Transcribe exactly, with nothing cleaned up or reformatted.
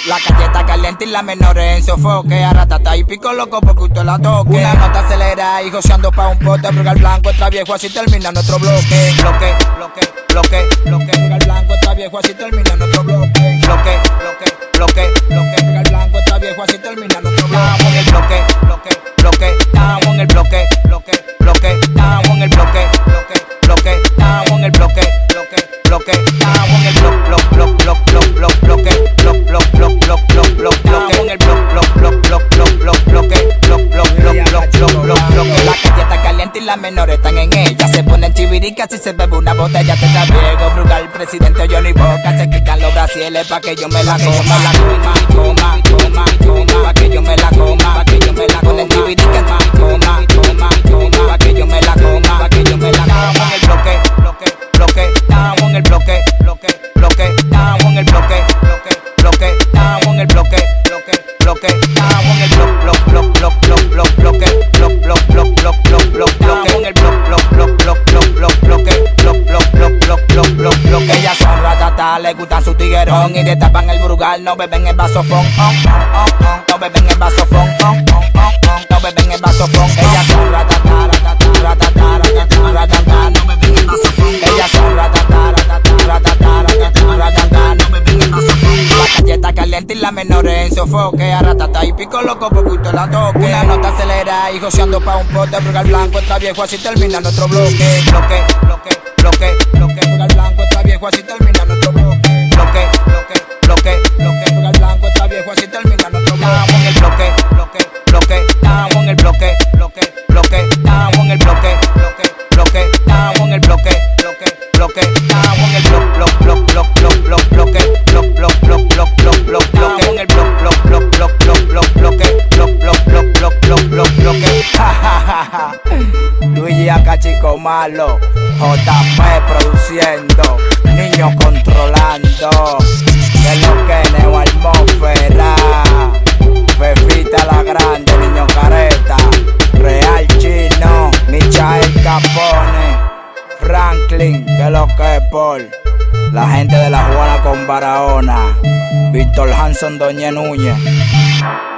La calle está caliente y la menores en sofoque. Arratata y pico loco porque usted la toque. Una nota acelera y joseando pa' un pote. Brugal blanco entra viejo, así termina nuestro bloque. Bloque, bloque, bloque, bloque. Brugal blanco entra viejo, así termina nuestro bloque. Bloque, bloque, bloque, bloque. Brugal blanco entra viejo, así termina nuestro bloque. Estamos en el bloque, bloque, bloque. Estamos en el bloque, bloque, bloque. Estamos en el bloque, bloque, bloque. Estamos en el bloque, bloque, bloque. Estamos en el bloque, bloque, bloque, bloque, bloque, bloque. Bloc, bloc, bloc, bloc, bloc, bloc, bloque. En el bloc, bloc, bloc, bloc, bloc, bloc, bloque. Bloc, bloc, bloc, bloc, bloc, bloc, bloque. La calle está caliente y las menores están en ella. Se ponen chiviricas y se bebe una botella. Te está Diego, Brugal, presidente Johnny Boca. Se quitan los brasiles pa' que yo me la coma. La coma, coma, coma, coma. Pa' que yo me la coma, pa' que yo me la coma. Ponen chiviricas, coma, coma, coma. Pa' que yo me la coma, pa' que yo me la coma. En el bloque, bloque, bloque. Estamos en el bloque, bloque, bloque. Estamos en el bloque, bloque, bloque. Estamos en el bloque, bloque, bloque. Estamos en el bloc, bloc, bloc, bloc, bloc, bloc, bloque. Bloc, bloc, bloc, bloc, bloc, bloc, bloque. En el bloc, bloc, bloc, bloc, bloc, bloc, bloque. Bloc, bloc, bloc, bloc, bloc, bloc, bloque. Ellas son ratatas, les gustan su tiguerón y destapan el Brugal, no beben el vasofón, oh, oh, oh. No beben el vasofón, oh, oh, oh, oh. No beben el vasofón. Ellas son ratatas, ratatas, ratatas, ratatas, ratatas. No beben el vasofón. Ellas son ratatas, ratatas, ratatas, ratatas, ratatas. No beben el vasofón. La calle está caliente y las menores en sofoque. Arratata y pico loco porque usted la toque. Una nota acelera y joseando pa' un pote. Brugal blanco entra viejo, así termina nuestro bloque. Bloque, bloque, bloque, bloque. Brugal blanco entra viejo, así termina nuestro bloque. Bloque, bloque, bloque, bloque. Brugal blanco entra viejo, así termina nuestro bloque. Estamos en el bloque, bloque, bloque. Estamos en el bloque, bloque, bloque. Estamos en el bloque, bloque, bloque. Estamos en el bloque, bloque, bloque. Estamos en el bloc, bloc, bloc, bloc, bloc, bloc, bloque. Bloc, bloc, bloc, bloc, bloc, bloc, bloque. En el bloc, bloc, bloc, bloc, bloc, bloc, bloque. Bloc, bloc, bloc, bloc, bloc, bloc, bloque. Ja, ja, ja, ja. Luigi acá, chico malo. J P produciendo. Niño controlando. De lo que neo atmósfera. Fefita la grande, niño careta. Real Chino. Michael Capone. Franklin, que lo que es Paul. La gente de la Juana con Barahona. Víctor Hanson, Doña Núñez.